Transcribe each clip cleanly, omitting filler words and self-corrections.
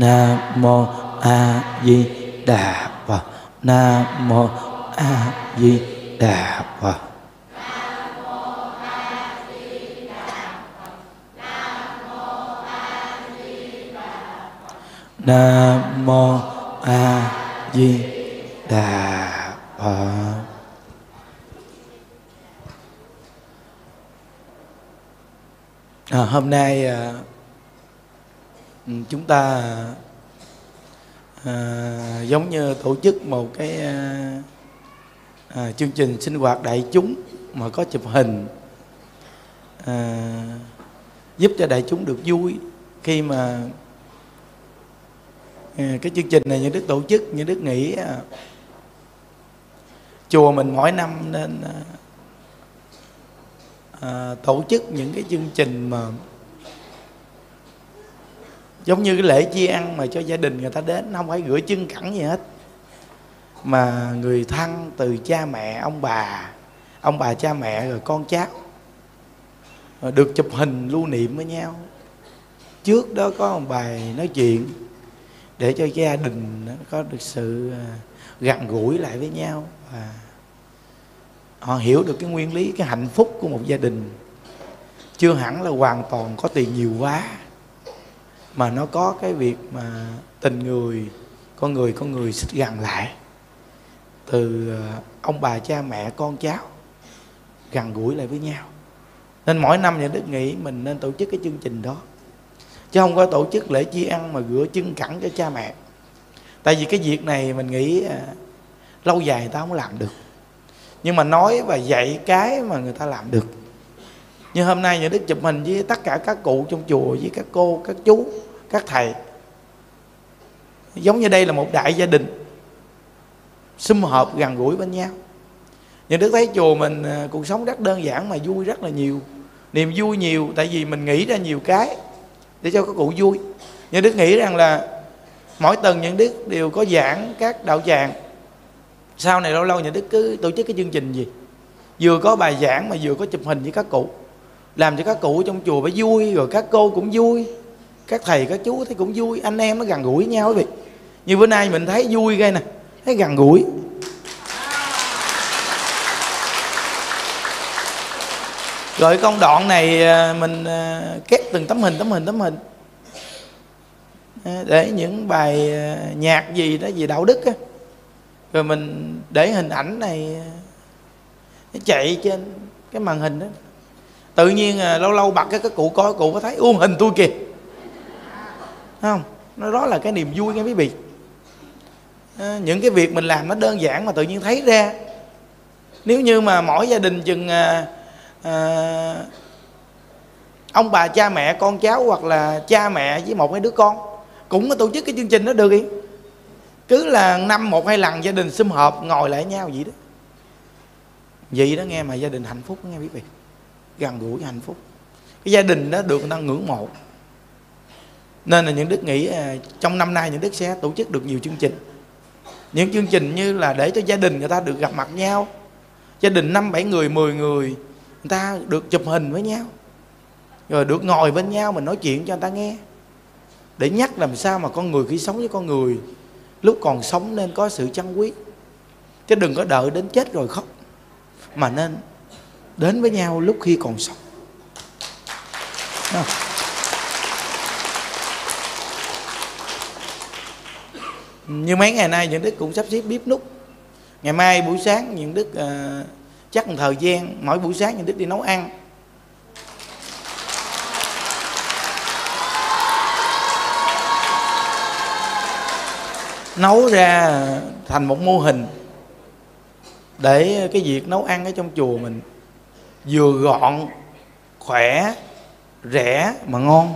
Nam mô A Di Đà Phật. Nam mô A Di Đà Phật. Nam mô A Di Đà Phật. Hôm nay chúng ta giống như tổ chức một cái chương trình sinh hoạt đại chúng mà có chụp hình, giúp cho đại chúng được vui. Khi mà cái chương trình này những đức tổ chức, những đức nghĩ chùa mình mỗi năm nên tổ chức những cái chương trình mà giống như cái lễ chia ăn mà cho gia đình người ta đến, không phải rửa chân cẳng gì hết, mà người thân từ cha mẹ, ông bà cha mẹ rồi con cháu được chụp hình lưu niệm với nhau. Trước đó có một bài nói chuyện để cho gia đình có được sự gần gũi lại với nhau, và họ hiểu được cái nguyên lý, cái hạnh phúc của một gia đình chưa hẳn là hoàn toàn có tiền nhiều quá, mà nó có cái việc mà tình người, con người xích gần lại từ ông bà cha mẹ con cháu, gần gũi lại với nhau. Nên mỗi năm nhà đức nghĩ mình nên tổ chức cái chương trình đó, chứ không có tổ chức lễ chia ăn mà rửa chân cẳng cho cha mẹ. Tại vì cái việc này mình nghĩ lâu dài người ta không làm được, nhưng mà nói và dạy cái mà người ta làm được. Như hôm nay nhà đức chụp hình với tất cả các cụ trong chùa, với các cô, các chú, các thầy, giống như đây là một đại gia đình sum họp gần gũi bên nhau. Nhà đức thấy chùa mình cuộc sống rất đơn giản mà vui rất là nhiều, niềm vui nhiều, tại vì mình nghĩ ra nhiều cái để cho các cụ vui. Nhà đức nghĩ rằng là mỗi tuần nhà đức đều có giảng các đạo tràng. Sau này lâu lâu nhà đức cứ tổ chức cái chương trình gì vừa có bài giảng mà vừa có chụp hình với các cụ, làm cho các cụ trong chùa phải vui, rồi các cô cũng vui, các thầy các chú thấy cũng vui, anh em nó gần gũi nhau quý vị. Như bữa nay mình thấy vui ghê nè, thấy gần gũi. Rồi công đoạn này mình kết từng tấm hình để những bài nhạc gì đó về đạo đức á, rồi mình để hình ảnh này nó chạy trên cái màn hình đó. Tự nhiên lâu lâu bật cái cụ coi, cụ có thấy hình tôi kìa, không? Nó đó là cái niềm vui nghe quý vị. Những cái việc mình làm nó đơn giản mà tự nhiên thấy ra. Nếu như mà mỗi gia đình chừng ông bà cha mẹ con cháu, hoặc là cha mẹ với một hai đứa con cũng có tổ chức cái chương trình đó được đi, cứ là năm một hai lần gia đình sum họp ngồi lại nhau vậy đó. Vậy đó nghe, mà gia đình hạnh phúc nghe quý vị, gần gũi hạnh phúc, cái gia đình đó được người ta ngưỡng mộ. Nên là những đức nghĩ trong năm nay những đức sẽ tổ chức được nhiều chương trình. Những chương trình như là để cho gia đình người ta được gặp mặt nhau, gia đình 5-7 người, 10 người, người ta được chụp hình với nhau, rồi được ngồi bên nhau mình nói chuyện cho người ta nghe, để nhắc làm sao mà con người khi sống với con người lúc còn sống nên có sự trân quý, chứ đừng có đợi đến chết rồi khóc, mà nên đến với nhau lúc khi còn sống. Như mấy ngày nay những đức cũng sắp xếp bếp núc. Ngày mai buổi sáng những đức chắc một thời gian mỗi buổi sáng những đức đi nấu ăn. Nấu ra thành một mô hình để cái việc nấu ăn ở trong chùa mình vừa gọn, khỏe, rẻ mà ngon.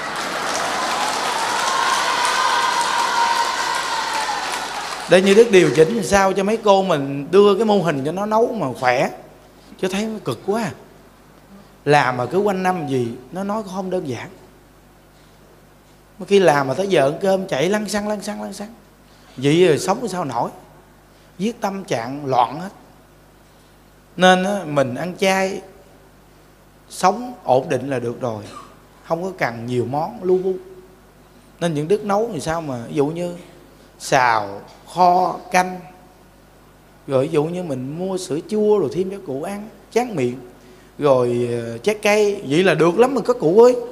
Để như đức điều chỉnh sao cho mấy cô mình đưa cái mô hình cho nó nấu mà khỏe, chứ thấy nó cực quá. Làm mà cứ quanh năm gì nó nói không đơn giản. Khi làm mà tới giờ ăn cơm chạy lăn xăng. Vậy rồi sống sao nổi, viết tâm trạng loạn hết. Nên mình ăn chay, sống ổn định là được rồi, không có cần nhiều món lu bu. Nên những đức nấu thì sao mà ví dụ như xào, kho, canh, rồi ví dụ như mình mua sữa chua rồi thêm cho cụ ăn chán miệng, rồi trái cây, vậy là được lắm rồi các cụ ơi.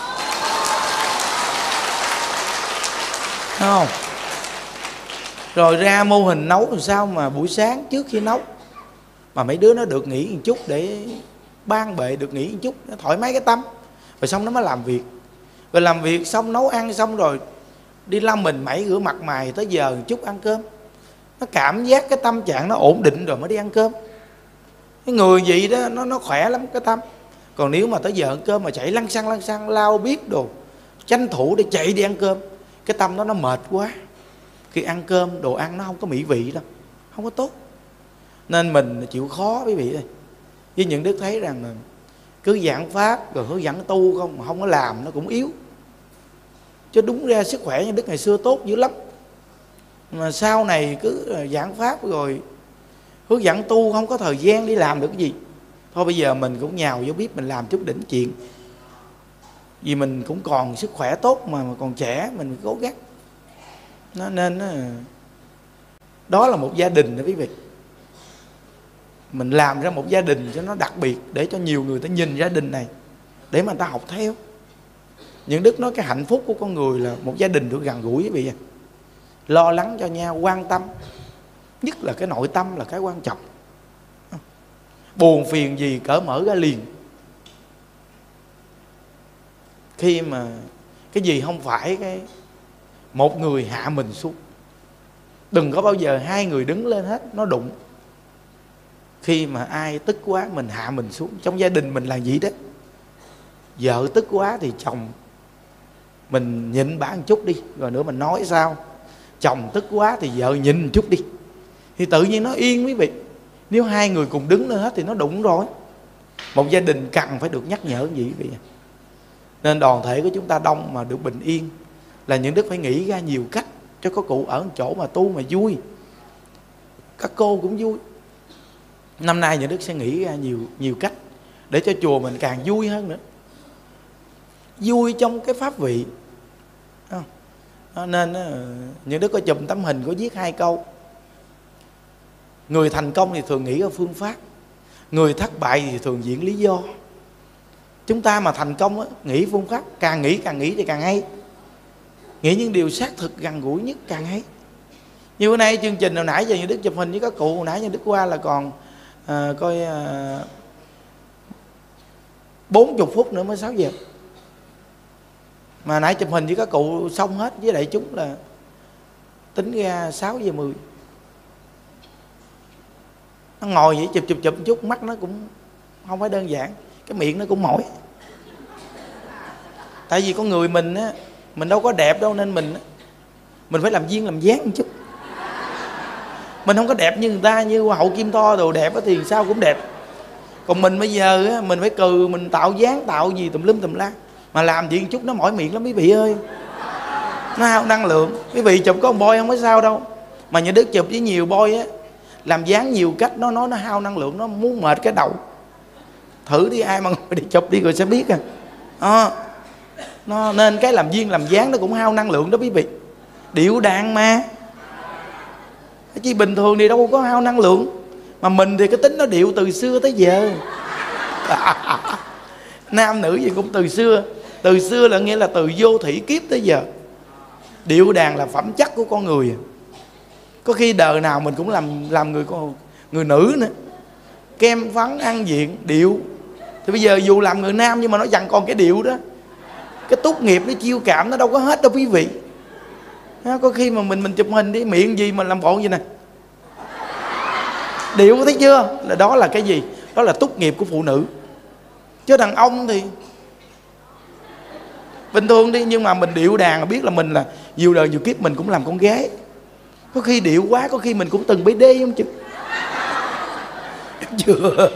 Thấy không? Rồi ra mô hình nấu làm sao mà buổi sáng trước khi nấu mà mấy đứa nó được nghỉ một chút, để ban bệ được nghỉ một chút, nó thoải mái cái tâm, rồi xong nó mới làm việc. Rồi làm việc xong nấu ăn xong rồi đi lau mình mẩy rửa mặt mày, tới giờ một chút ăn cơm. Nó cảm giác cái tâm trạng nó ổn định rồi mới đi ăn cơm. Cái người vậy đó nó khỏe lắm cái tâm. Còn nếu mà tới giờ ăn cơm mà chạy lăn xăng lau biết đồ, tranh thủ để chạy đi ăn cơm, cái tâm nó mệt quá. Khi ăn cơm đồ ăn nó không có mỹ vị đâu, không có tốt. Nên mình chịu khó quý vị ơi. Với những đức thấy rằng là cứ giảng pháp rồi hướng dẫn tu không mà không có làm nó cũng yếu. Chứ đúng ra sức khỏe như đức ngày xưa tốt dữ lắm, mà sau này cứ giảng pháp rồi hướng dẫn tu không có thời gian đi làm được cái gì. Thôi bây giờ mình cũng nhào vô bếp mình làm chút đỉnh chuyện, vì mình cũng còn sức khỏe tốt mà còn trẻ, mình cố gắng. Nó nên đó là một gia đình đó quý vị. Mình làm ra một gia đình cho nó đặc biệt, để cho nhiều người ta nhìn gia đình này để mà người ta học theo. Những đức nói cái hạnh phúc của con người là một gia đình được gần gũi quý vị, lo lắng cho nhau, quan tâm. Nhất là cái nội tâm là cái quan trọng. Buồn phiền gì cởi mở ra liền. Khi mà cái gì không phải cái một người hạ mình xuống, đừng có bao giờ hai người đứng lên hết, nó đụng. Khi mà ai tức quá mình hạ mình xuống. Trong gia đình mình là gì đó, vợ tức quá thì chồng mình nhịn bả một chút đi, rồi nữa mình nói sao. Chồng tức quá thì vợ nhịn một chút đi, thì tự nhiên nó yên quý vị. Nếu hai người cùng đứng lên hết thì nó đụng rồi. Một gia đình cần phải được nhắc nhở gì quý vị. Nên đoàn thể của chúng ta đông mà được bình yên là những đức phải nghĩ ra nhiều cách cho có cụ ở chỗ mà tu mà vui, các cô cũng vui. Năm nay những đức sẽ nghĩ ra nhiều cách để cho chùa mình càng vui hơn nữa, vui trong cái pháp vị. Nên những đức có chùm tấm hình có viết 2 câu: người thành công thì thường nghĩ ra phương pháp, người thất bại thì thường diễn lý do. Chúng ta mà thành công á, nghĩ phương pháp, càng nghĩ thì càng hay. Nghĩ những điều xác thực gần gũi nhất càng hay. Như bữa nay chương trình hồi nãy giờ như đức chụp hình với các cụ, hồi nãy như đức qua là còn coi 40 phút nữa mới 6 giờ. Mà nãy chụp hình với các cụ xong hết với đại chúng là tính ra 6 giờ 10. Nó ngồi vậy chụp một chút, mắt nó cũng không phải đơn giản, cái miệng nó cũng mỏi. Tại vì con người mình á, mình đâu có đẹp đâu, nên mình phải làm duyên làm dáng một chút. Mình không có đẹp như người ta, như Hoa hậu Kim Tho đồ đẹp thì sao cũng đẹp. Còn mình bây giờ á, mình phải cừ, mình tạo dáng, tạo gì tùm lum tùm la, mà làm chuyện chút nó mỏi miệng lắm quý vị ơi. Nó hao năng lượng. Quý vị chụp có một boy không có sao đâu, mà những đứa chụp với nhiều boy á, làm dáng nhiều cách, nó nói nó hao năng lượng, nó muốn mệt cái đầu. Thử đi, ai mà ngồi đi chụp đi rồi sẽ biết nó nên cái làm duyên làm dáng nó cũng hao năng lượng đó quý vị. Điệu đàn mà, chứ bình thường thì đâu có hao năng lượng. Mà mình thì cái tính nó điệu từ xưa tới giờ. Nam nữ gì cũng từ xưa. Từ xưa là nghĩa là từ vô thủy kiếp tới giờ. Điệu đàn là phẩm chất của con người. Có khi đời nào mình cũng làm người nữ nữa, kem phấn ăn diện điệu. Thì bây giờ dù làm người nam nhưng mà nó vẫn còn cái điệu đó. Cái tốt nghiệp nó chiêu cảm nó đâu có hết đâu quý vị. Có khi mà mình chụp hình đi, miệng gì mà làm bộ gì nè, điệu thấy chưa, là đó là cái gì? Đó là tốt nghiệp của phụ nữ. Chứ đàn ông thì bình thường đi, nhưng mà mình điệu đàn biết là mình là nhiều đời nhiều kiếp mình cũng làm con gái. Có khi điệu quá, có khi mình cũng từng BD không chứ. Chưa.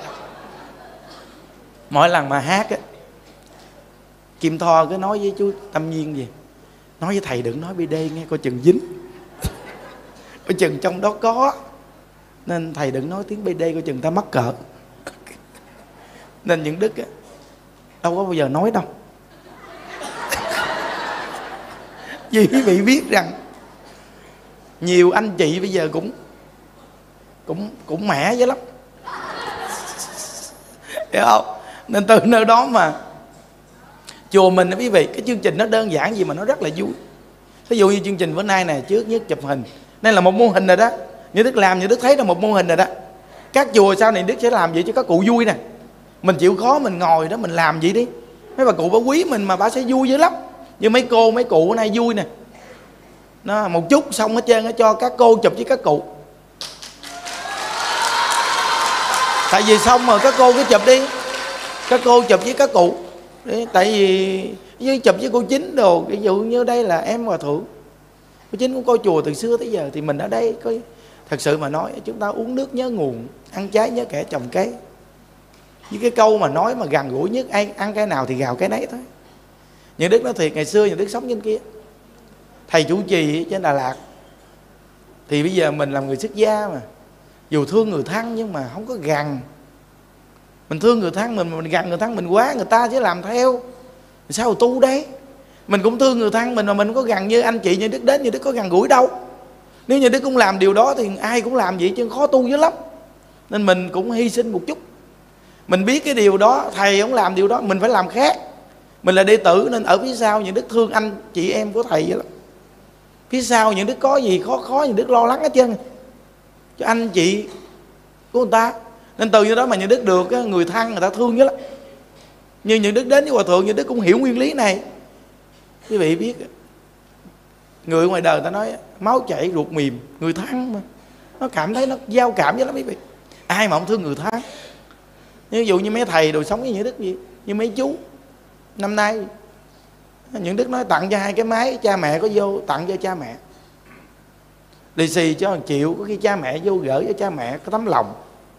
Mỗi lần mà hát á, Kim Tho cứ nói với chú Tâm Nhiên gì, nói với thầy đừng nói BD nghe, coi chừng dính. Coi chừng trong đó có, nên thầy đừng nói tiếng BD coi chừng ta mắc cỡ. Nên những đức á, đâu có bao giờ nói đâu. Vì quý vị biết rằng nhiều anh chị bây giờ cũng mẻ dữ lắm, hiểu không? Nên từ nơi đó mà chùa mình quý vị, cái chương trình nó đơn giản gì mà nó rất là vui. Ví dụ như chương trình bữa nay nè, trước nhất chụp hình, đây là một mô hình rồi đó. Như Đức làm, như Đức thấy là một mô hình rồi đó. Các chùa sau này Đức sẽ làm vậy cho các cụ vui nè. Mình chịu khó mình ngồi đó mình làm vậy đi, mấy bà cụ bà quý mình mà bà sẽ vui dữ lắm. Như mấy cô mấy cụ bữa nay vui nè, nó một chút xong hết trơn, nó cho các cô chụp với các cụ. Tại vì xong rồi các cô cứ chụp đi, các cô chụp với các cụ. Đấy, tại vì chụp với cô Chính đồ, ví dụ như đây là em hòa thượng, cô Chính cũng coi chùa từ xưa tới giờ, thì mình ở đây coi. Thật sự mà nói, chúng ta uống nước nhớ nguồn, ăn trái nhớ kẻ trồng cây. Với cái câu mà nói mà gần gũi nhất, ăn cái nào thì gào cái nấy thôi. Những Đức nói thiệt, ngày xưa Những Đức sống trên kia, thầy chủ trì trên Đà Lạt, thì bây giờ mình làm người xuất gia mà, dù thương người thân nhưng mà không có gần. Mình thương người thân mình gần người thân mình quá, người ta sẽ làm theo. Sao tu đấy? Mình cũng thương người thân mình mà mình không có gần như anh chị Như Đức đến, Như Đức có gần gũi đâu. Nếu Như Đức cũng làm điều đó thì ai cũng làm vậy chứ khó tu dữ lắm. Nên mình cũng hy sinh một chút. Mình biết cái điều đó, thầy không làm điều đó, mình phải làm khác. Mình là đệ tử nên ở phía sau Những Đức thương anh chị em của thầy vậy lắm. Phía sau Những Đức có gì khó Những Đức lo lắng hết trơn cho anh chị của người ta. Nên từ như đó mà Những Đức được người thân người ta thương dữ lắm. Như Những Đức đến với hòa thượng, Những Đức cũng hiểu nguyên lý này. Quý vị biết, người ngoài đời ta nói máu chảy ruột mềm, người thân mà nó cảm thấy nó giao cảm với lắm quý vị. Ai mà không thương người thân. Ví dụ như mấy thầy đồ sống với Những Đức gì, như mấy chú năm nay Những Đức nói tặng cho 2 cái máy, cha mẹ có vô tặng cho cha mẹ, lì xì cho 1 triệu, có khi cha mẹ vô gửi cho cha mẹ có tấm lòng.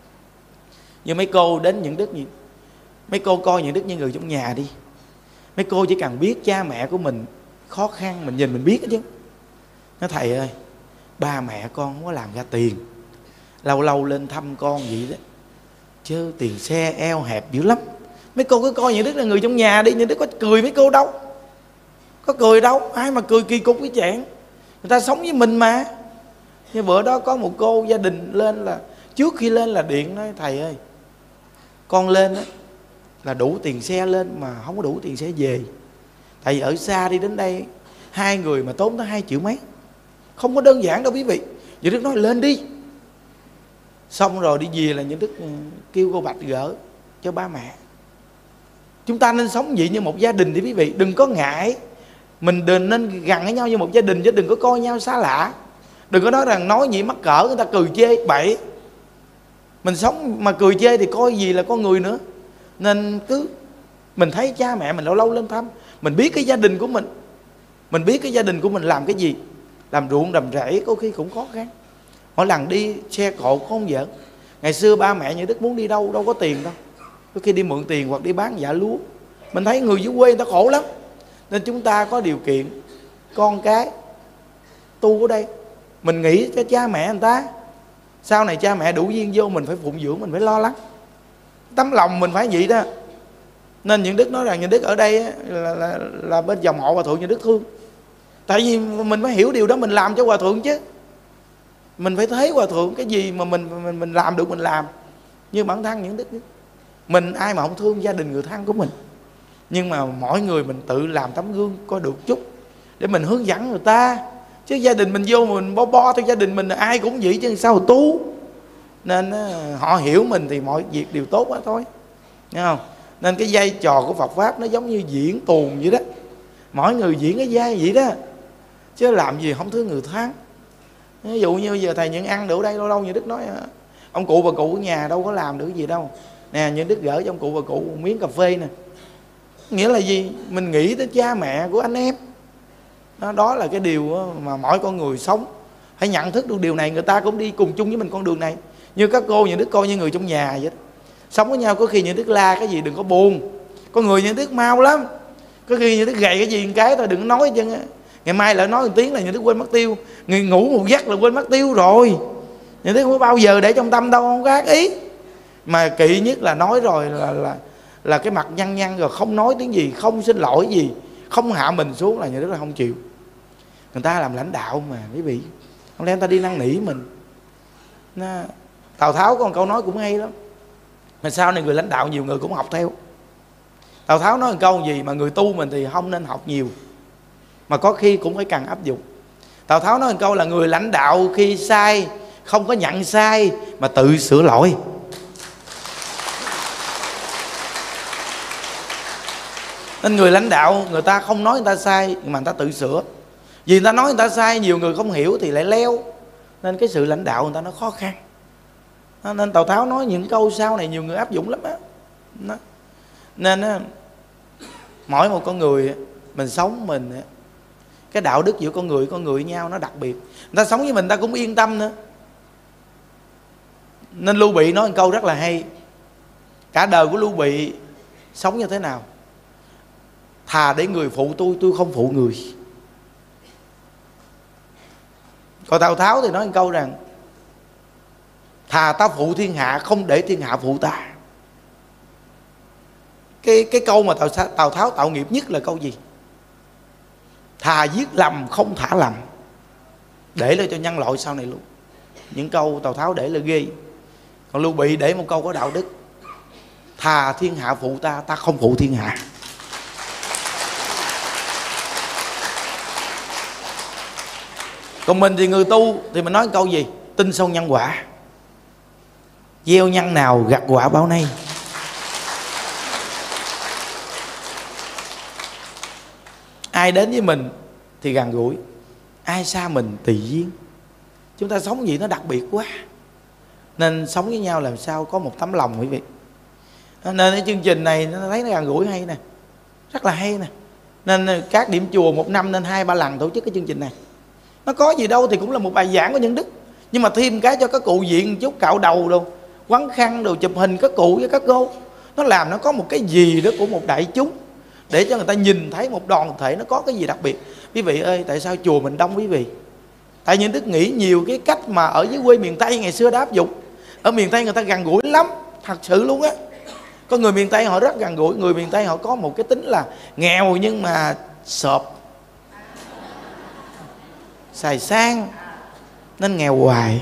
Như mấy cô đến Những Đức gì, mấy cô coi Những Đức như người trong nhà đi. Mấy cô chỉ cần biết cha mẹ của mình khó khăn, mình nhìn mình biết đó chứ. Nói thầy ơi, ba mẹ con không có làm ra tiền, lâu lâu lên thăm con vậy đó, chứ tiền xe eo hẹp dữ lắm. Mấy cô cứ coi Những Đức là người trong nhà đi. Những Đức có cười mấy cô đâu, có cười đâu, ai mà cười kỳ cục với chàng. Người ta sống với mình mà. Như bữa đó có một cô gia đình lên, là trước khi lên là điện nói thầy ơi, con lên á là đủ tiền xe lên mà không có đủ tiền xe về. Tại vì ở xa đi đến đây 2 người mà tốn tới 2 triệu mấy, không có đơn giản đâu quý vị. Những Đức nói lên đi. Xong rồi đi về là Những Đức kêu cô Bạch gỡ cho ba mẹ. Chúng ta nên sống vậy như một gia đình đi quý vị. Đừng có ngại, mình nên gần với nhau như một gia đình, chứ đừng có coi nhau xa lạ. Đừng có nói rằng nói gì mắc cỡ người ta cười chê bậy. Mình sống mà cười chê thì coi gì là con người nữa. Nên cứ mình thấy cha mẹ mình lâu lâu lên thăm, mình biết cái gia đình của mình, mình biết cái gia đình của mình làm cái gì. Làm ruộng làm rẫy có khi cũng khó khăn. Mỗi lần đi xe cộ không giỡn. Ngày xưa ba mẹ Như Đức muốn đi đâu có tiền đâu, có khi đi mượn tiền hoặc đi bán dạ lúa. Mình thấy người dưới quê người ta khổ lắm. Nên chúng ta có điều kiện, con cái tu ở đây, mình nghĩ cho cha mẹ người ta. Sau này cha mẹ đủ duyên vô mình phải phụng dưỡng, mình phải lo lắng. Tấm lòng mình phải vậy đó. Nên Những Đức nói rằng Những Đức ở đây là bên dòng họ hòa thượng Những Đức thương. Tại vì mình phải hiểu điều đó, mình làm cho hòa thượng chứ. Mình phải thấy hòa thượng cái gì mà mình làm được mình làm. Như bản thân Những Đức, mình ai mà không thương gia đình người thân của mình. Nhưng mà mỗi người mình tự làm tấm gương coi được chút, để mình hướng dẫn người ta. Chứ gia đình mình vô mình bo theo gia đình mình là ai cũng vậy chứ sao tu. Nên họ hiểu mình thì mọi việc đều tốt quá thôi, nghe không? Nên cái vai trò của Phật Pháp nó giống như diễn tuồng vậy đó. Mỗi người diễn cái vai vậy đó, chứ làm gì không thương người thân. Ví dụ như giờ thầy Những ăn được ở đây, lâu lâu Như Đức nói ông cụ bà cụ ở nhà đâu có làm được cái gì đâu. Nè Như Đức gửi cho ông cụ bà cụ một miếng cà phê nè. Nghĩa là gì? Mình nghĩ tới cha mẹ của anh em. Đó là cái điều mà mỗi con người sống phải nhận thức được điều này. Người ta cũng đi cùng chung với mình con đường này. Như các cô Như Đức coi như người trong nhà vậy đó. Sống với nhau có khi Như Đức la cái gì đừng có buồn. Có người Như Đức mau lắm, có khi Như Đức gầy cái gì một cái thôi đừng có nói chứ. Ngày mai lại nói một tiếng là Như Đức quên mất tiêu. Người ngủ một giấc là quên mất tiêu rồi. Như Đức không có bao giờ để trong tâm đâu, không có ác ý. Mà kỵ nhất là nói rồi là cái mặt nhăn nhăn rồi không nói tiếng gì, không xin lỗi gì, không hạ mình xuống là Như Đức là không chịu. Người ta làm lãnh đạo mà quý vị, không lẽ người ta đi năn nỉ mình. Tào Tháo có một câu nói cũng hay lắm, mà sau này người lãnh đạo nhiều người cũng học theo. Tào Tháo nói một câu gì mà người tu mình thì không nên học nhiều, mà có khi cũng phải cần áp dụng. Tào Tháo nói một câu là người lãnh đạo khi sai không có nhận sai mà tự sửa lỗi. Nên người lãnh đạo người ta không nói người ta sai mà người ta tự sửa. Vì người ta nói người ta sai, nhiều người không hiểu thì lại leo. Nên cái sự lãnh đạo người ta nó khó khăn. Nên Tào Tháo nói những câu sau này nhiều người áp dụng lắm á. Nên mỗi một con người mình sống mình, cái đạo đức giữa con người với nhau nó đặc biệt. Người ta sống với mình ta cũng yên tâm nữa. Nên Lưu Bị nói một câu rất là hay. Cả đời của Lưu Bị sống như thế nào? Thà để người phụ tôi không phụ người. Còn Tào Tháo thì nói một câu rằng thà ta phụ thiên hạ không để thiên hạ phụ ta. Cái câu mà Tào Tháo tạo nghiệp nhất là câu gì? Thà giết lầm không thả lầm, để lại cho nhân loại sau này luôn. Những câu Tào Tháo để là ghê. Còn Lưu Bị để một câu có đạo đức: thà thiên hạ phụ ta, ta không phụ thiên hạ. Còn mình thì người tu thì mình nói câu gì? Tin sâu nhân quả, gieo nhân nào gặt quả báo nay. Ai đến với mình thì gần gũi, ai xa mình tùy duyên. Chúng ta sống gì nó đặc biệt quá. Nên sống với nhau làm sao có một tấm lòng quý vị. Nên cái chương trình này nó thấy nó gần gũi hay nè, rất là hay nè. Nên các điểm chùa một năm nên 2-3 lần tổ chức cái chương trình này. Nó có gì đâu thì cũng là một bài giảng của nhân đức, nhưng mà thêm cái cho các cụ diện chút, cạo đầu đồ, quấn khăn đồ, chụp hình các cụ với các cô. Nó làm nó có một cái gì đó của một đại chúng, để cho người ta nhìn thấy một đoàn thể nó có cái gì đặc biệt. Quý vị ơi, tại sao chùa mình đông quý vị? Tại nhân đức nghĩ nhiều cái cách mà ở dưới quê miền Tây ngày xưa đã áp dụng. Ở miền Tây người ta gần gũi lắm, thật sự luôn á. Có người miền Tây họ rất gần gũi. Người miền Tây họ có một cái tính là nghèo nhưng mà sợp, xài sang, nên nghèo hoài.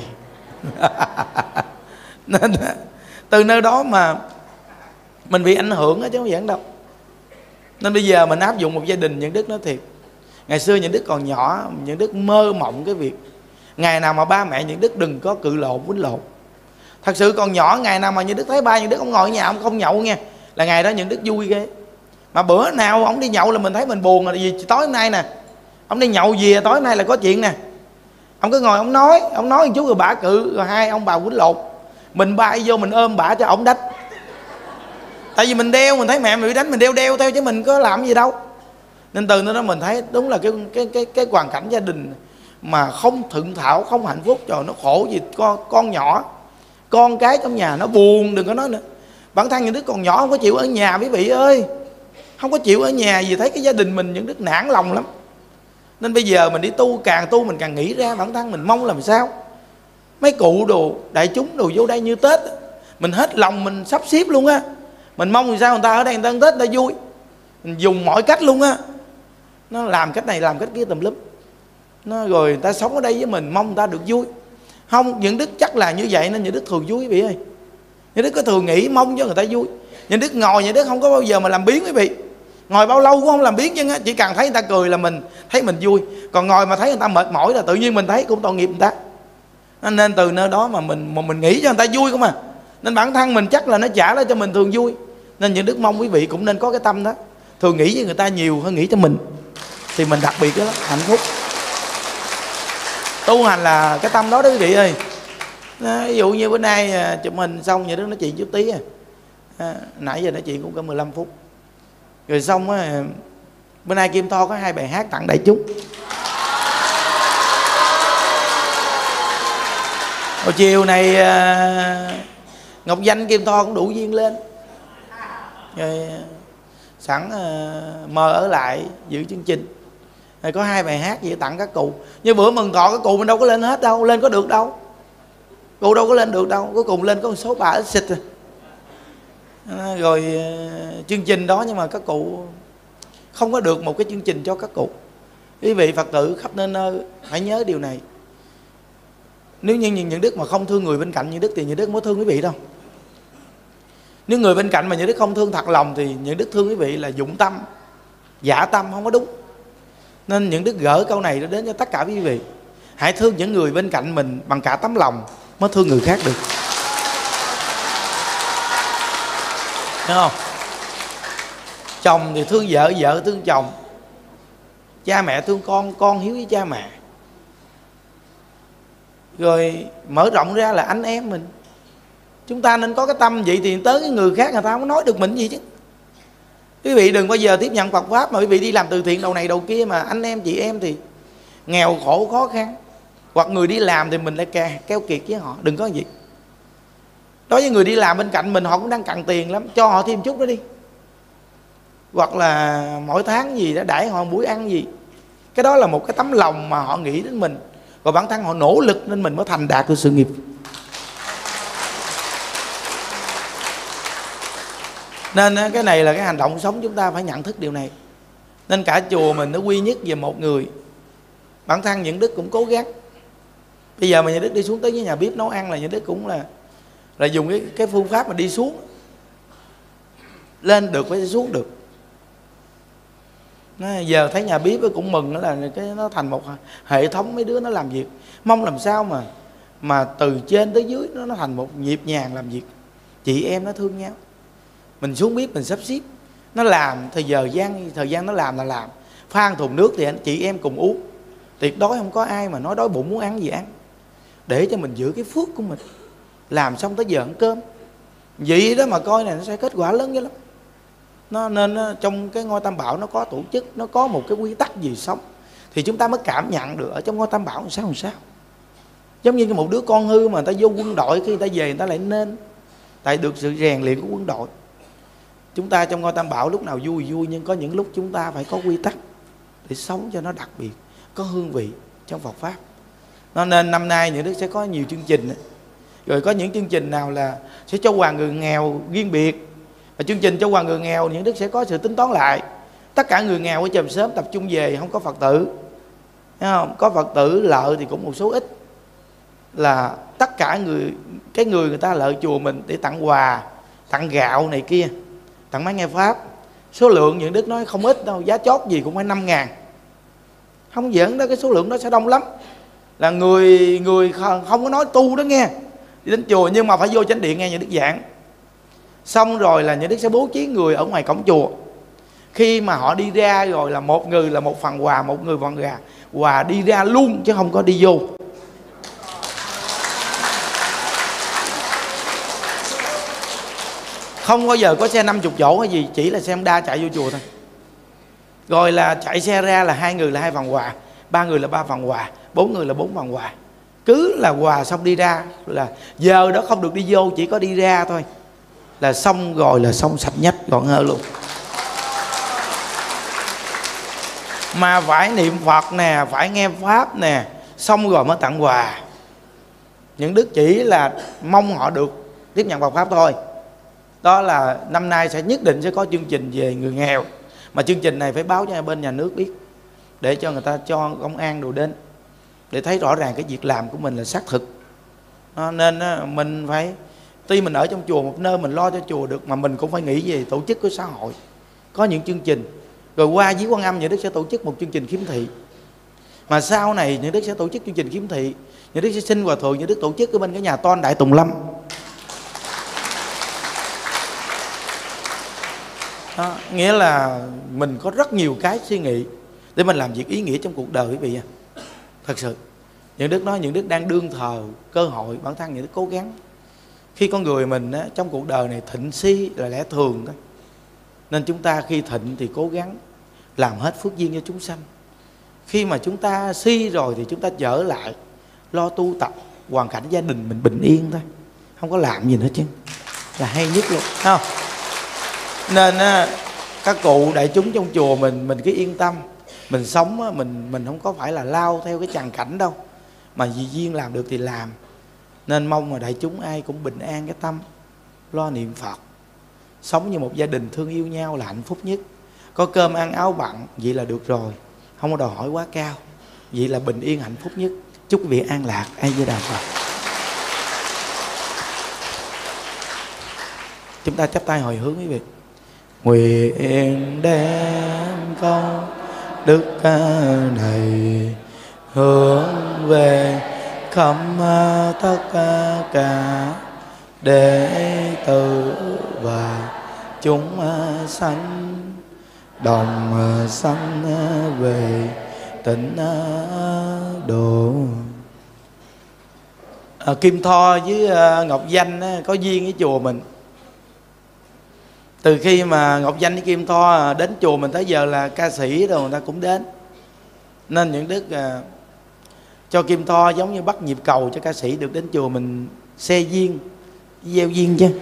Nên từ nơi đó mà mình bị ảnh hưởng á chứ không giảng đâu. Nên bây giờ mình áp dụng một gia đình Nhuận Đức nói thiệt. Ngày xưa Nhuận Đức còn nhỏ, Nhuận Đức mơ mộng cái việc ngày nào mà ba mẹ Nhuận Đức đừng có cự lộn quýnh lộn. Thật sự còn nhỏ, ngày nào mà Nhuận Đức thấy ba Nhuận Đức ông ngồi ở nhà ông không nhậu nha, là ngày đó Nhuận Đức vui ghê. Mà bữa nào ông đi nhậu là mình thấy mình buồn rồi. Vì tối hôm nay nè, ông đi nhậu về tối hôm nay là có chuyện nè, ông cứ ngồi ông nói một chút rồi bả cự, rồi hai ông bà quýnh lộn, mình bay vô mình ôm bả cho ổng đánh. Tại vì mình đeo, mình thấy mẹ mình bị đánh, mình đeo theo chứ mình có làm gì đâu. Nên từ đó mình thấy đúng là cái hoàn cảnh gia đình mà không thuận thảo, không hạnh phúc, trời nó khổ gì. Con nhỏ, con cái trong nhà nó buồn, đừng có nói nữa. Bản thân những đứa còn nhỏ không có chịu ở nhà quý vị ơi, không có chịu ở nhà vì thấy cái gia đình mình những đứa nản lòng lắm. Nên bây giờ mình đi tu, càng tu mình càng nghĩ ra bản thân mình mong làm sao mấy cụ đồ, đại chúng đồ vô đây như Tết, mình hết lòng mình sắp xếp luôn á. Mình mong làm sao người ta ở đây người ta ăn Tết người ta vui, mình dùng mọi cách luôn á. Nó làm cách này làm cách kia tùm lum, nó rồi người ta sống ở đây với mình mong người ta được vui. Không, những đức chắc là như vậy nên những đức thường vui quý vị ơi. Những đức có thường nghĩ mong cho người ta vui. Những đức ngồi, những đức không có bao giờ mà làm biến quý vị. Ngồi bao lâu cũng không làm biến chứ á, chỉ cần thấy người ta cười là mình thấy mình vui. Còn ngồi mà thấy người ta mệt mỏi là tự nhiên mình thấy cũng tội nghiệp người ta. Nên từ nơi đó mà mình nghĩ cho người ta vui không à. Nên bản thân mình chắc là nó trả lại cho mình thường vui. Nên những đức mong quý vị cũng nên có cái tâm đó, thường nghĩ với người ta nhiều hơn nghĩ cho mình, thì mình đặc biệt đó, hạnh phúc. Tu hành là cái tâm đó quý vị ơi. Ví dụ như bữa nay chụp hình xong vậy đó, nói chuyện chút tí nãy giờ nói chuyện cũng có 15 phút rồi xong á. Bữa nay Kim Tho có 2 bài hát tặng đại chúng. Hồi chiều này Ngọc Danh Kim Tho cũng đủ duyên lên rồi, sẵn mời ở lại dự chương trình rồi có 2 bài hát gì tặng các cụ. Như bữa mừng thọ các cụ mình đâu có lên hết đâu, lên có được đâu, cụ đâu có lên được đâu, cuối cùng lên có một số bà ít xịt rồi chương trình đó. Nhưng mà các cụ không có được một cái chương trình cho các cụ. Quý vị Phật tử khắp nơi nơi phải nhớ điều này. Nếu như những Đức mà không thương người bên cạnh những Đức thì những Đức không có thương quý vị đâu. Nếu người bên cạnh mà những Đức không thương thật lòng thì những Đức thương quý vị là dụng tâm, giả tâm, không có đúng. Nên những Đức gỡ câu này đến cho tất cả quý vị. Hãy thương những người bên cạnh mình bằng cả tấm lòng mới thương người khác được. Thấy không? Chồng thì thương vợ, vợ thương chồng, cha mẹ thương con hiếu với cha mẹ. Rồi mở rộng ra là anh em mình. Chúng ta nên có cái tâm vậy thì tới cái người khác người ta không có nói được mình gì chứ. Quý vị đừng bao giờ tiếp nhận Phật Pháp mà quý vị đi làm từ thiện đầu này đầu kia mà anh em chị em thì nghèo khổ khó khăn, hoặc người đi làm thì mình lại keo kiệt với họ. Đừng có gì. Đối với người đi làm bên cạnh mình họ cũng đang cần tiền lắm, cho họ thêm chút đó đi. Hoặc là mỗi tháng gì đó đãi họ buổi ăn gì. Cái đó là một cái tấm lòng mà họ nghĩ đến mình. Và bản thân họ nỗ lực nên mình mới thành đạt được sự nghiệp. Nên cái này là cái hành động sống chúng ta phải nhận thức điều này. Nên cả chùa mình nó quy nhất về một người. Bản thân những Đức cũng cố gắng. Bây giờ mà những Đức đi xuống tới với nhà bếp nấu ăn là những Đức cũng là dùng cái phương pháp mà đi xuống. Lên được phải xuống được. Giờ thấy nhà bếp cũng mừng là nó thành một hệ thống mấy đứa nó làm việc. Mong làm sao mà từ trên tới dưới nó thành một nhịp nhàng làm việc. Chị em nó thương nhau. Mình xuống bếp mình sắp xếp. Nó làm thời gian nó làm là làm. Phan thùng nước thì chị em cùng uống. Tuyệt đối không có ai mà nói đói bụng muốn ăn gì ăn. Để cho mình giữ cái phước của mình. Làm xong tới giờ ăn cơm. Vậy đó mà coi này nó sẽ kết quả lớn dữ lắm. Nên trong cái ngôi Tam Bảo nó có tổ chức, nó có một cái quy tắc gì sống thì chúng ta mới cảm nhận được ở trong ngôi Tam Bảo làm sao. Giống như một đứa con hư mà người ta vô quân đội, khi người ta về người ta lại nên. Tại được sự rèn luyện của quân đội. Chúng ta trong ngôi Tam Bảo lúc nào vui vui, nhưng có những lúc chúng ta phải có quy tắc để sống cho nó đặc biệt, có hương vị trong Phật Pháp. Nên năm nay những Đức sẽ có nhiều chương trình. Rồi có những chương trình nào là sẽ cho quà người nghèo riêng biệt. Và chương trình cho quà người nghèo những Đức sẽ có sự tính toán lại. Tất cả người nghèo ở Chòm Xóm tập trung về, không có Phật tử. Thấy không? Có Phật tử lợi thì cũng một số ít. Là tất cả người ta lợi chùa mình để tặng quà, tặng gạo này kia, tặng máy nghe Pháp. Số lượng những Đức nói không ít đâu, giá chót gì cũng phải 5.000. Không giỡn đó, cái số lượng đó sẽ đông lắm. Là người không có nói tu đó nghe, đi đến chùa nhưng mà phải vô chánh điện nghe những Đức giảng. Xong rồi là những Đức sẽ bố trí người ở ngoài cổng chùa. Khi mà họ đi ra rồi là một người là một phần quà, một người phần quà đi ra luôn chứ không có đi vô. Không bao giờ có xe 50 chỗ hay gì, chỉ là xe Honda chạy vô chùa thôi. Rồi là chạy xe ra là 2 người là 2 phần quà, 3 người là 3 phần quà, 4 người là 4 phần quà. Cứ là quà xong đi ra là giờ đó không được đi vô, chỉ có đi ra thôi. Là xong rồi là xong sạch nhất gọn hơn luôn. Mà phải niệm Phật nè, phải nghe Pháp nè, xong rồi mới tặng quà. Những Đức chỉ là mong họ được tiếp nhận Phật Pháp thôi. Đó là năm nay sẽ nhất định sẽ có chương trình về người nghèo. Mà chương trình này phải báo cho bên nhà nước biết, để cho người ta cho công an đồ đến, để thấy rõ ràng cái việc làm của mình là xác thực. Nên mình phải, tuy mình ở trong chùa một nơi mình lo cho chùa được, mà mình cũng phải nghĩ về tổ chức của xã hội. Có những chương trình. Rồi qua dưới Quan Âm, Nhà Đức sẽ tổ chức một chương trình khiếm thị. Mà sau này Nhà Đức sẽ tổ chức chương trình khiếm thị. Nhà Đức sẽ xin Hòa Thượng, Nhà Đức tổ chức ở bên cái nhà Toan Đại Tùng Lâm. Đó, nghĩa là mình có rất nhiều cái suy nghĩ để mình làm việc ý nghĩa trong cuộc đời quý vị. Thật sự Những Đức nói những Đức đang đương thờ cơ hội, bản thân những Đức cố gắng. Khi con người mình á, trong cuộc đời này thịnh si là lẽ thường thôi. Nên chúng ta khi thịnh thì cố gắng làm hết phước duyên cho chúng sanh. Khi mà chúng ta si rồi thì chúng ta trở lại lo tu tập, hoàn cảnh gia đình mình bình yên thôi, không có làm gì nữa chứ, là hay nhất luôn, không? Nên các cụ đại chúng trong chùa mình cứ yên tâm. Mình sống mình không có phải là lao theo cái trần cảnh đâu, mà vì duyên làm được thì làm. Nên mong mà đại chúng ai cũng bình an cái tâm, lo niệm Phật, sống như một gia đình thương yêu nhau là hạnh phúc nhất. Có cơm ăn áo bặn vậy là được rồi, không có đòi hỏi quá cao. Vậy là bình yên hạnh phúc nhất. Chúc quý vị an lạc. A Di Đà Phật. Chúng ta chắp tay hồi hướng quý vị. Nguyện đem công đức này hướng về khắp tất cả đệ tử và chúng sanh đồng sanh về tịnh độ. Kim Tho với Ngọc Danh có duyên với chùa mình. Từ khi mà Ngọc Danh với Kim Tho đến chùa mình tới giờ là ca sĩ rồi người ta cũng đến. Nên những đức cho Kim Tho giống như bắt nhịp cầu cho ca sĩ được đến chùa mình xe duyên, gieo duyên chứ.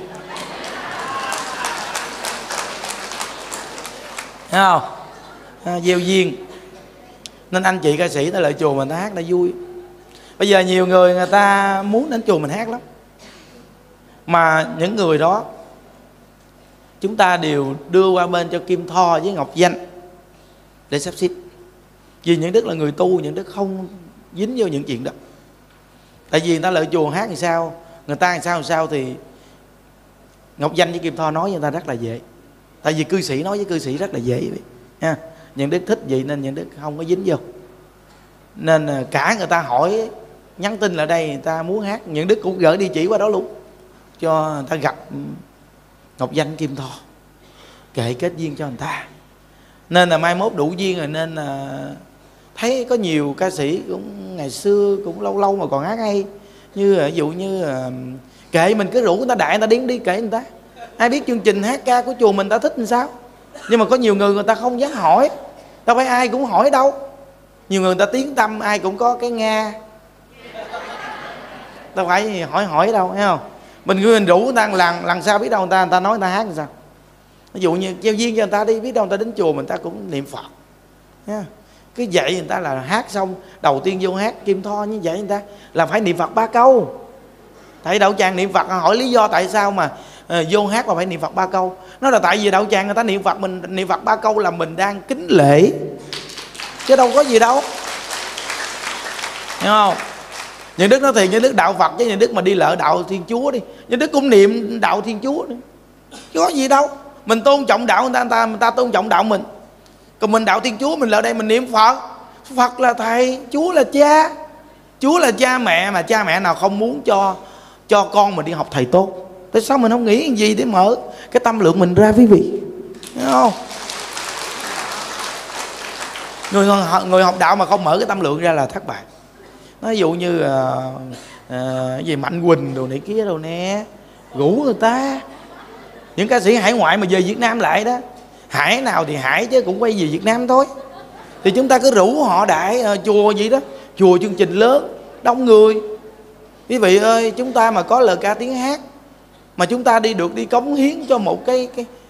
Thấy không? Gieo duyên. Nên anh chị ca sĩ ta lại chùa mình ta hát ta vui. Bây giờ nhiều người ta muốn đến chùa mình hát lắm. Mà những người đó chúng ta đều đưa qua bên cho Kim Tho với Ngọc Danh để sắp xếp. Vì những đức là người tu, những đức không dính vô những chuyện đó. Tại vì người ta lại chùa hát làm sao, người ta làm sao thì Ngọc Danh với Kim Tho nói với người ta rất là dễ. Tại vì cư sĩ nói với cư sĩ rất là dễ nha. Những đức thích vậy nên những đức không có dính vô. Nên cả người ta hỏi, nhắn tin lại đây người ta muốn hát, những đức cũng gửi địa chỉ qua đó luôn cho người ta gặp Ngọc Danh Kim Tho, kệ kết duyên cho người ta. Nên là mai mốt đủ duyên rồi. Nên là thấy có nhiều ca sĩ cũng ngày xưa cũng lâu lâu mà còn hát hay. Như ví dụ như kệ mình cứ rủ người ta đại, người ta đi kệ người ta. Ai biết chương trình hát ca của chùa mình ta thích làm sao. Nhưng mà có nhiều người người ta không dám hỏi. Đâu phải ai cũng hỏi đâu. Nhiều người người ta tiếng tâm ai cũng có cái Nga. Đâu phải hỏi đâu, thấy không? Mình rủ người ta lần sau biết đâu người ta nói người ta hát làm sao. Ví dụ như gieo duyên cho người ta đi, biết đâu người ta đến chùa mình ta cũng niệm Phật nha. Cứ dạy người ta là hát xong đầu tiên vô hát Kim Tho như vậy người ta là phải niệm Phật 3 câu. Tại đạo tràng niệm Phật, hỏi lý do tại sao mà vô hát mà phải niệm Phật 3 câu. Nó là tại vì đạo tràng người ta niệm Phật, mình niệm Phật 3 câu là mình đang kính lễ, chứ đâu có gì đâu, hiểu không? Những đức nói thiệt, những đức đạo Phật chứ những đức mà đi lỡ đạo Thiên Chúa đi, những đức cũng niệm đạo Thiên Chúa nữa, chứ có gì đâu. Mình tôn trọng đạo người ta tôn trọng đạo mình. Còn mình đạo Thiên Chúa, mình lại đây mình niệm Phật. Phật là thầy, Chúa là cha. Chúa là cha mẹ, mà cha mẹ nào không muốn cho con mình đi học thầy tốt. Tại sao mình không nghĩ gì để mở cái tâm lượng mình ra quý vị, hiểu không? Người học đạo mà không mở cái tâm lượng ra là thất bại. Ví dụ như gì Mạnh Quỳnh đồ này kia đồ nè, rủ người ta. Những ca sĩ hải ngoại mà về Việt Nam lại đó, hải nào thì hải chứ cũng quay về Việt Nam thôi. Thì chúng ta cứ rủ họ đại chùa vậy đó, chùa chương trình lớn đông người. Quý vị ơi, chúng ta mà có lời ca tiếng hát mà chúng ta đi cống hiến cho một cái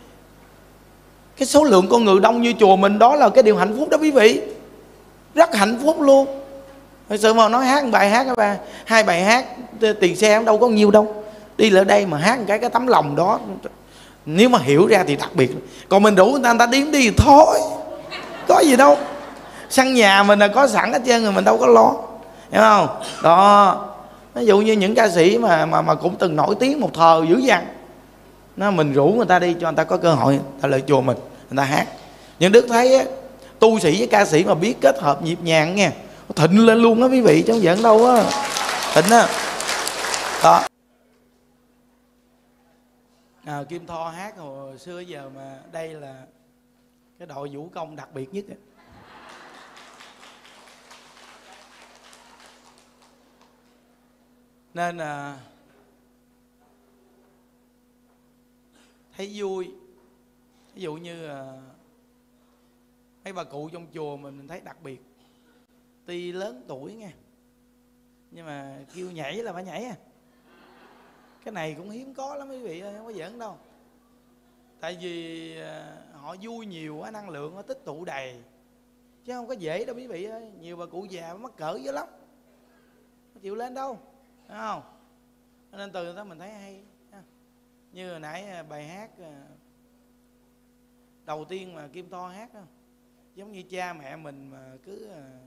số lượng con người đông như chùa mình, đó là cái điều hạnh phúc đó quý vị. Rất hạnh phúc luôn. Thật sự mà nói hát một bài hát, hai bài hát tiền xe cũng đâu có nhiều đâu. Đi lại đây mà hát cái tấm lòng đó, nếu mà hiểu ra thì đặc biệt. Còn mình rủ người ta điếm đi thì thôi, có gì đâu. Sân nhà mình là có sẵn hết trơn rồi, mình đâu có lo, hiểu không? Đó, ví dụ như những ca sĩ mà cũng từng nổi tiếng một thời dữ dằn, mình rủ người ta đi cho người ta có cơ hội, người ta lại chùa mình, người ta hát. Những đức thấy á, tu sĩ với ca sĩ mà biết kết hợp nhịp nhàng nha, thịnh lên luôn á quý vị, chứ không giỡn đâu á, thịnh á. Đó. Kim Tho hát hồi xưa giờ mà đây là cái đội vũ công đặc biệt nhất. Nên thấy vui. Ví dụ như mấy bà cụ trong chùa mình thấy đặc biệt. Tuy lớn tuổi nha, nhưng mà kêu nhảy là phải nhảy. Cái này cũng hiếm có lắm quý vị ơi, không có giỡn đâu. Tại vì họ vui nhiều quá, năng lượng nó tích tụ đầy, chứ không có dễ đâu quý vị ơi. Nhiều bà cụ già mắc cỡ dữ lắm, không chịu lên đâu, thấy không? Nên từ đó mình thấy hay. Như hồi nãy bài hát đầu tiên mà Kim Tho hát, Giống như cha mẹ mình mà cứ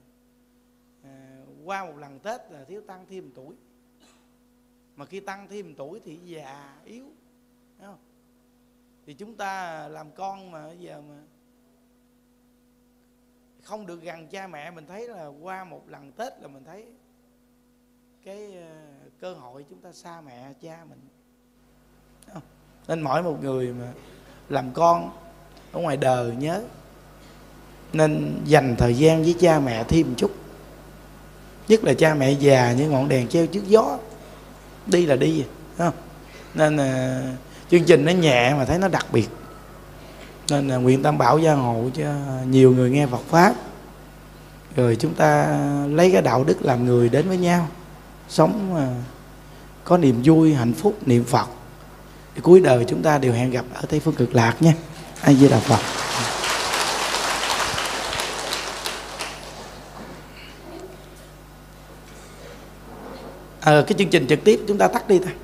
qua một lần Tết là thiếu tăng thêm tuổi, mà khi tăng thêm tuổi thì già yếu, thấy không? Thì chúng ta làm con mà bây giờ mà không được gần cha mẹ, mình thấy là qua một lần Tết là mình thấy cái cơ hội chúng ta xa mẹ cha mình. Nên mỗi một người mà làm con ở ngoài đời nhớ nên dành thời gian với cha mẹ thêm một chút. Nhất là cha mẹ già như ngọn đèn treo trước gió, đi là đi, không? Nên chương trình nó nhẹ mà thấy nó đặc biệt. Nên là nguyện Tam Bảo gia hộ cho nhiều người nghe Phật Pháp, rồi chúng ta lấy cái đạo đức làm người đến với nhau, sống có niềm vui, hạnh phúc, niệm Phật. Thì cuối đời chúng ta đều hẹn gặp ở Tây Phương Cực Lạc nha. A Di Đà Phật. Cái chương trình trực tiếp chúng ta tắt đi ta.